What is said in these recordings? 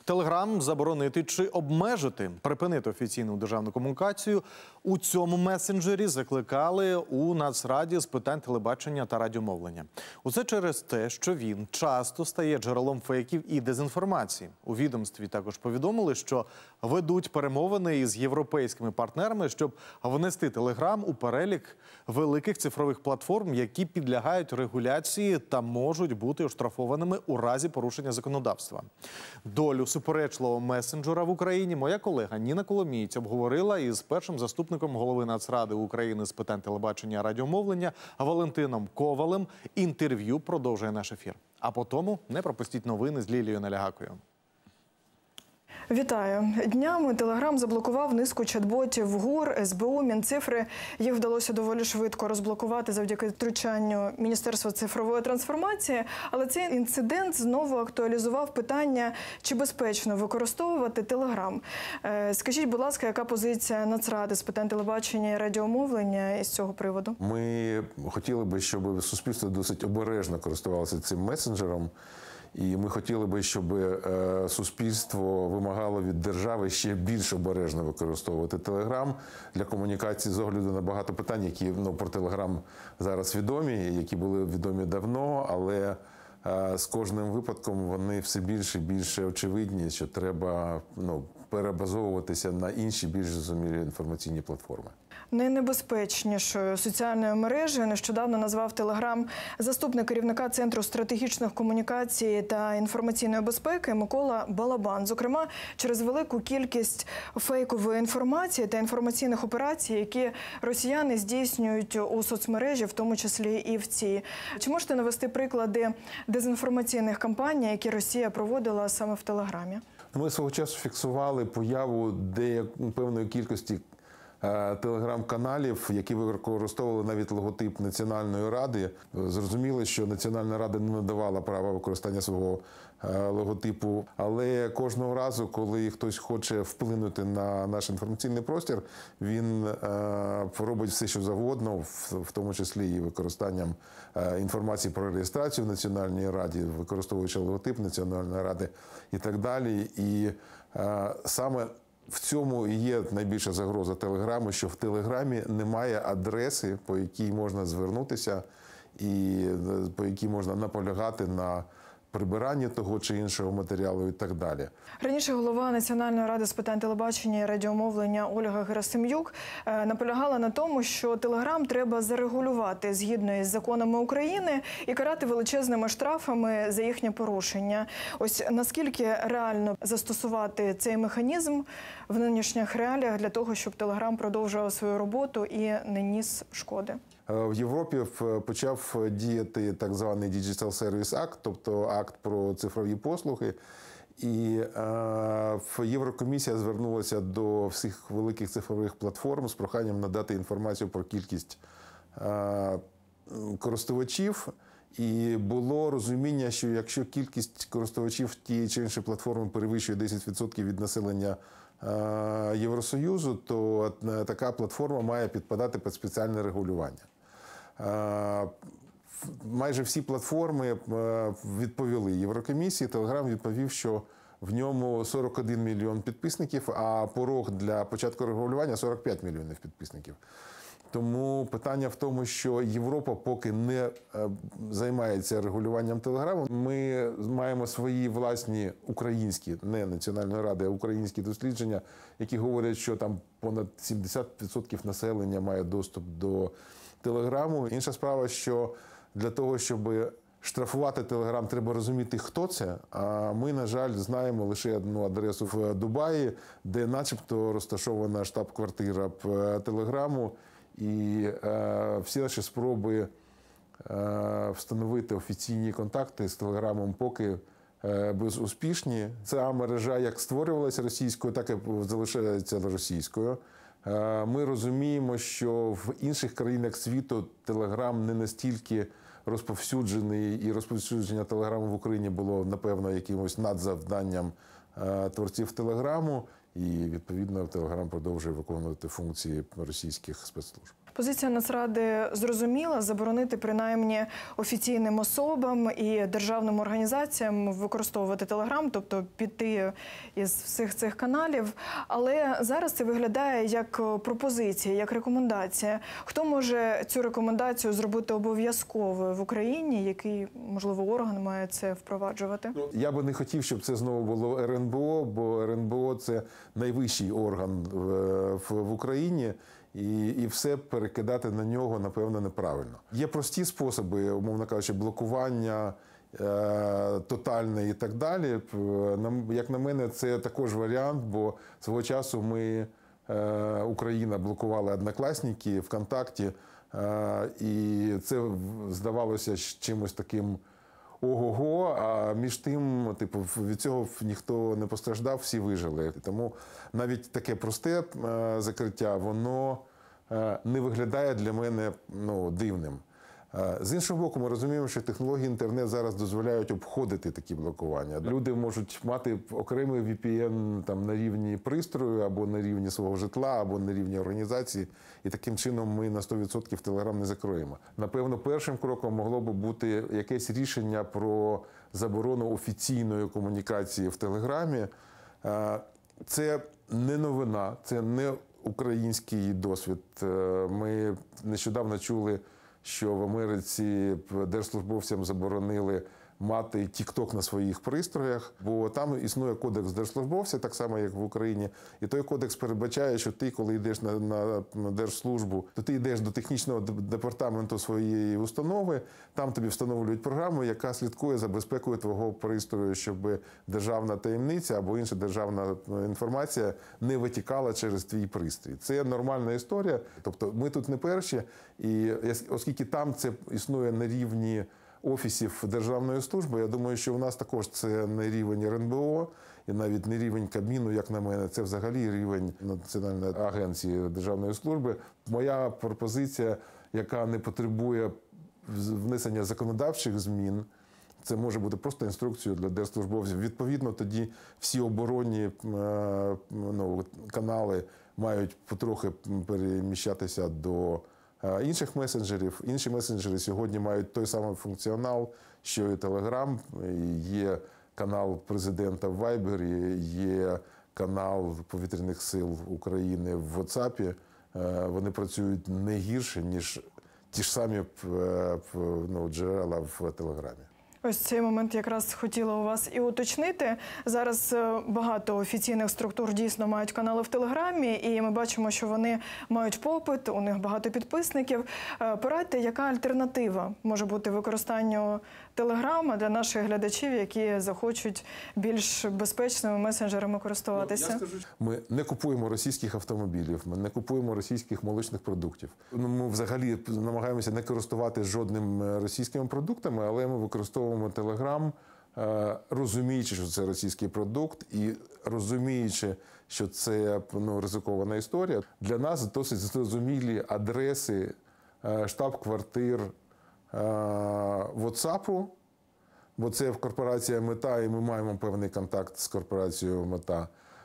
Телеграм заборонити чи обмежити, припинити офіційну державну комунікацію у цьому месенджері закликали у Нацраді з питань телебачення та радіомовлення. Усе через те, що він часто стає джерелом фейків і дезінформації. У відомстві також повідомили, що ведуть перемовини із європейськими партнерами, щоб внести Телеграм у перелік великих цифрових платформ, які підлягають регуляції та можуть бути оштрафованими у разі порушення законодавства. Долю суперечливого месенджера в Україні моя колега Ніна Коломієць обговорила із першим заступником голови Нацради України з питань телебачення і радіомовлення Валентином Ковалем. Інтерв'ю продовжує наш ефір. А потому не пропустіть новини з Лілією Налягакою. Вітаю. Днями Телеграм заблокував низку чат-ботів ГУР, СБУ, Мінцифри. Їх вдалося доволі швидко розблокувати завдяки втручанню Міністерства цифрової трансформації. Але цей інцидент знову актуалізував питання, чи безпечно використовувати Телеграм. Скажіть, будь ласка, яка позиція Нацради з питань телебачення і радіомовлення із цього приводу? Ми хотіли би, щоб суспільство досить обережно користувалося цим месенджером. І ми хотіли би, щоб суспільство вимагало від держави ще більш обережно використовувати Телеграм для комунікації з огляду на багато питань, які про Телеграм зараз відомі, які були відомі давно, але з кожним випадком вони все більше і більше очевидні, що треба перебазовуватися на інші більш зрозумілі інформаційні платформи. Найнебезпечнішою соціальною мережею нещодавно назвав Телеграм заступник керівника Центру стратегічних комунікацій та інформаційної безпеки Микола Балабан. Зокрема, через велику кількість фейкової інформації та інформаційних операцій, які росіяни здійснюють у соцмережі, в тому числі і в цій. Чи можете навести приклади дезінформаційних кампаній, які Росія проводила саме в Телеграмі? Ми свого часу фіксували появу певної кількості телеграм-каналів, які використовували навіть логотип Національної ради. Зрозуміло, що Національна рада не надавала права використання свого логотипу, але кожного разу, коли хтось хоче вплинути на наш інформаційний простір, він робить все, що завгодно, в тому числі і використанням інформації про реєстрацію в Національній раді, використовуючи логотип Національної ради і так далі. І саме в цьому і є найбільша загроза Телеграму, що в Телеграмі немає адреси, по якій можна звернутися і по якій можна наполягати на прибиранні того чи іншого матеріалу і так далі. Раніше голова Національної ради з питань телебачення і радіомовлення Ольга Герасим'юк наполягала на тому, що Телеграм треба зарегулювати згідно із законами України і карати величезними штрафами за їхнє порушення. Ось наскільки реально застосувати цей механізм в нинішніх реаліях для того, щоб Телеграм продовжував свою роботу і не ніс шкоди? В Європі почав діяти так званий Digital Service Act, тобто акт про цифрові послуги. І Єврокомісія звернулася до всіх великих цифрових платформ з проханням надати інформацію про кількість користувачів. І було розуміння, що якщо кількість користувачів тієї чи іншої платформи перевищує 10% від населення Євросоюзу, то така платформа має підпадати під спеціальне регулювання. Майже всі платформи відповіли Єврокомісії. Телеграм відповів, що в ньому 41 мільйон підписників, а порог для початку регулювання – 45 мільйонів підписників. Тому питання в тому, що Європа поки не займається регулюванням Телеграму. Ми маємо свої власні українські, не Національної ради, а українські дослідження, які говорять, що там понад 70% населення має доступ до Телеграму. Інша справа, що для того, щоб штрафувати Телеграм, треба розуміти, хто це. А ми, на жаль, знаємо лише одну адресу в Дубаї, де начебто розташована штаб-квартира Телеграму. І всі наші спроби встановити офіційні контакти з Телеграмом поки безуспішні. Ця мережа як створювалася російською, так і залишається російською. Ми розуміємо, що в інших країнах світу Телеграм не настільки розповсюджений, і розповсюдження Телеграму в Україні було, напевно, якимось надзавданням творців Телеграму. І, відповідно, Телеграм продовжує виконувати функції російських спецслужб. Позиція Нацради зрозуміла: заборонити принаймні офіційним особам і державним організаціям використовувати Телеграм, тобто піти із всіх цих каналів. Але зараз це виглядає як пропозиція, як рекомендація. Хто може цю рекомендацію зробити обов'язковою в Україні? Який, можливо, орган має це впроваджувати? Я би не хотів, щоб це знову було РНБО, бо РНБО – це найвищий орган в Україні, і все перекидати на нього, напевно, неправильно. Є прості способи, умовно кажучи, блокування тотальне і так далі. Як на мене, це також варіант, бо свого часу Україна блокувала Однокласники, ВКонтакті, і це здавалося чимось таким ого-го, а між тим, від цього ніхто не постраждав, всі вижили. Тому навіть таке просте закриття, воно не виглядає для мене дивним. З іншого боку, ми розуміємо, що технології інтернет зараз дозволяють обходити такі блокування. Люди можуть мати окремий VPN там, на рівні пристрою, або на рівні свого житла, або на рівні організації. І таким чином ми на 100% Телеграм не закроємо. Напевно, першим кроком могло б бути якесь рішення про заборону офіційної комунікації в Телеграмі. Це не новина, це не український досвід. Ми нещодавно чули, що в Америці держслужбовцям заборонили мати TikTok на своїх пристроях, бо там існує кодекс держслужбовця, так само, як в Україні. І той кодекс передбачає, що ти, коли йдеш на держслужбу, то ти йдеш до технічного департаменту своєї установи, там тобі встановлюють програму, яка слідкує за безпекою твого пристрою, щоб державна таємниця або інша державна інформація не витікала через твій пристрій. Це нормальна історія. Тобто ми тут не перші, і оскільки там це існує на рівні офісів державної служби, я думаю, що у нас також це не рівень РНБО і навіть не рівень Кабміну, як на мене, це взагалі рівень Національної агенції державної служби. Моя пропозиція, яка не потребує внесення законодавчих змін, це може бути просто інструкцією для держслужбовців. Відповідно, тоді всі оборонні канали мають потрохи переміщатися до інших месенджерів. Інші месенджери сьогодні мають той самий функціонал, що і Telegram. Є канал президента в Viber, є канал Повітряних сил України в WhatsApp. Вони працюють не гірше, ніж ті ж самі джерела в Телеграмі. Ось цей момент якраз хотіла у вас і уточнити. Зараз багато офіційних структур дійсно мають канали в Телеграмі, і ми бачимо, що вони мають попит, у них багато підписників. Порадьте, яка альтернатива може бути використанню Телеграма для наших глядачів, які захочуть більш безпечними месенджерами користуватися? Ми не купуємо російських автомобілів, ми не купуємо російських молочних продуктів. Ми взагалі намагаємося не користуватися жодними російськими продуктами, але ми використовуємо Телеграм, розуміючи, що це російський продукт, і розуміючи, що це ризикована історія. Для нас досить зрозумілі адреси штаб-квартир WhatsApp, бо це корпорація Мета, і ми маємо певний контакт з корпорацією Мета.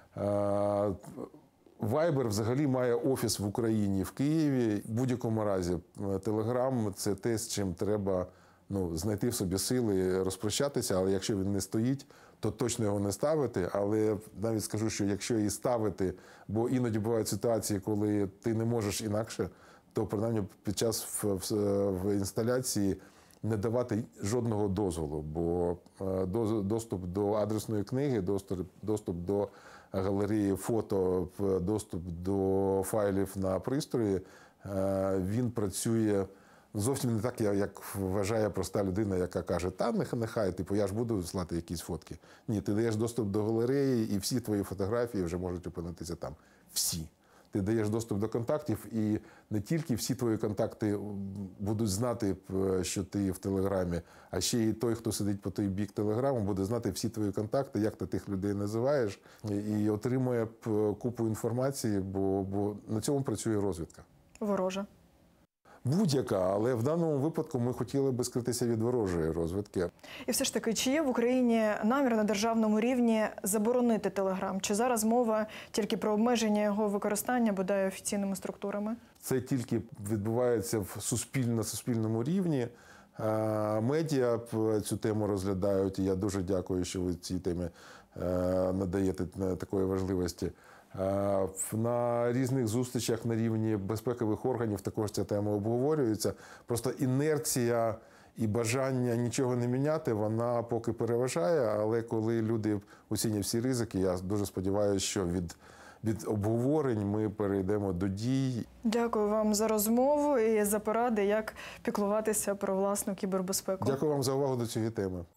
Viber взагалі має офіс в Україні, в Києві. В будь-якому разі Telegram – це те, з чим треба знайти в собі сили, розпрощатися, але якщо він не стоїть, то точно його не ставити. Але навіть скажу, що якщо і ставити, бо іноді бувають ситуації, коли ти не можеш інакше, то принаймні під час в інсталяції не давати жодного дозволу, бо доступ до адресної книги, доступ до галереї фото, доступ до файлів на пристрої, він працює зовсім не так, як вважає проста людина, яка каже, та нехай, я ж буду слати якісь фотки. Ні, ти даєш доступ до галереї, і всі твої фотографії вже можуть опинитися там. Всі. Ти даєш доступ до контактів, і не тільки всі твої контакти будуть знати, що ти в Телеграмі, а ще й той, хто сидить по той бік Телеграму, буде знати всі твої контакти, як ти тих людей називаєш, і отримує купу інформації, бо на цьому працює розвідка. Ворожа. будь-яка, але в даному випадку ми хотіли би скритися від ворожої розвідки. І все ж таки, чи є в Україні намір на державному рівні заборонити Телеграм? Чи зараз мова тільки про обмеження його використання, бодай офіційними структурами? Це тільки відбувається на суспільному рівні. Медіа цю тему розглядають, і я дуже дякую, що ви цій темі надаєте такої важливості. На різних зустрічах на рівні безпекових органів також ця тема обговорюється. Просто інерція і бажання нічого не міняти, вона поки переважає, але коли люди оцінять всі ризики, я дуже сподіваюся, що від обговорень ми перейдемо до дій. Дякую вам за розмову і за поради, як піклуватися про власну кібербезпеку. Дякую вам за увагу до цієї теми.